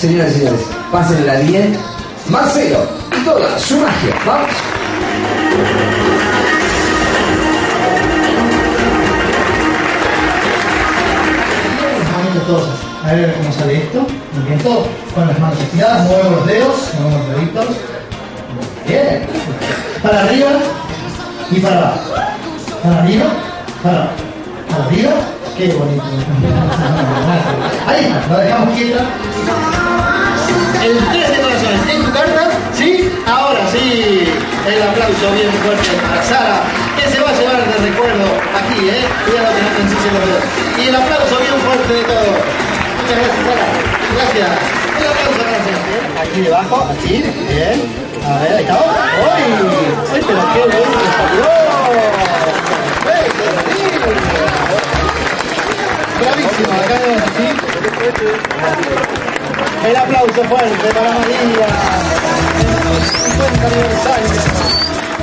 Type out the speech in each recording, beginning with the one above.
Señoras y señores, pásenla bien. Marcelo y toda su magia. Vamos. Todos. A ver cómo sale esto. Muy bien, todo con las manos estiradas, movemos los dedos, movemos los deditos. Muy bien. Para arriba y para abajo. Para arriba, para arriba. Qué bonito. Ahí está, la dejamos quieta. El 3 de corazones en tu carta, ¿sí? Ahora sí, el aplauso bien fuerte para Sara, que se va a llevar de recuerdo aquí, cuidado que no te ensucie los dedos. Y el aplauso bien fuerte de todos. Muchas gracias, Sara. Gracias. El aplauso para Sara. Aquí debajo, así, bien. A ver, ahí está. ¡Uy! ¡Uy, pero qué bueno que salió! ¡Ey, qué lindo! Bravísimo, acá vemos así. El aplauso fuerte para María. 50 aniversario.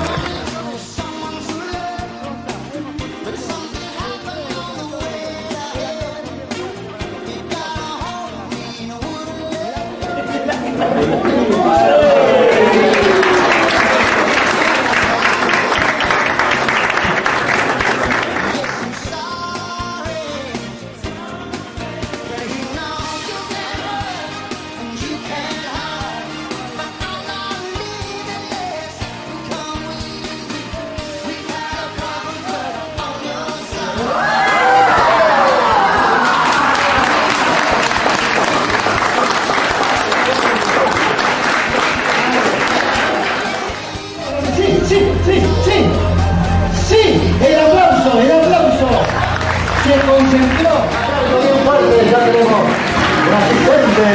Sí, el aplauso, se concentró, algo bien fuerte, ya tenemos la asistente.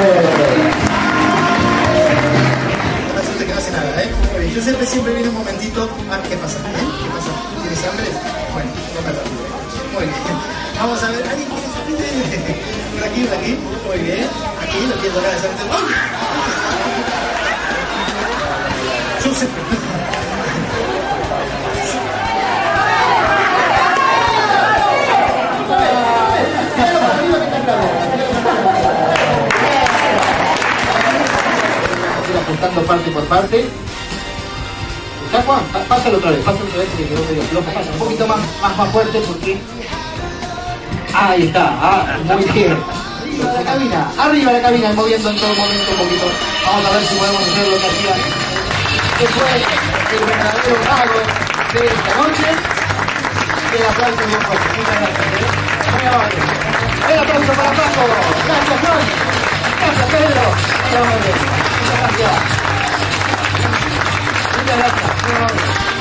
Resulta que no hace nada, Yo siempre viene un momentito, ¿qué pasa? ¿Qué pasa? ¿Tienes hambre? Bueno, no me rápido, Muy bien. Vamos a ver, ¿alguien quiere salir? Por aquí, muy bien. Aquí, lo quiero tocar de frente. Apuntando parte por parte. ¿Está Juan? Pásalo otra vez, que quedó medio flojo. Pasa un poquito más fuerte porque... Ahí está, muy bien. Arriba la cabina, moviendo en todo momento un poquito. Vamos a ver si podemos hacer lo que hacía. Que fue el verdadero mago de esta noche. El aplauso bien fuerte. Muchas gracias. Muy amable. El aplauso para Paco. Gracias, Juan. Gracias, Pedro. Muy amable. Muchas gracias. Muchas gracias. Muy amable.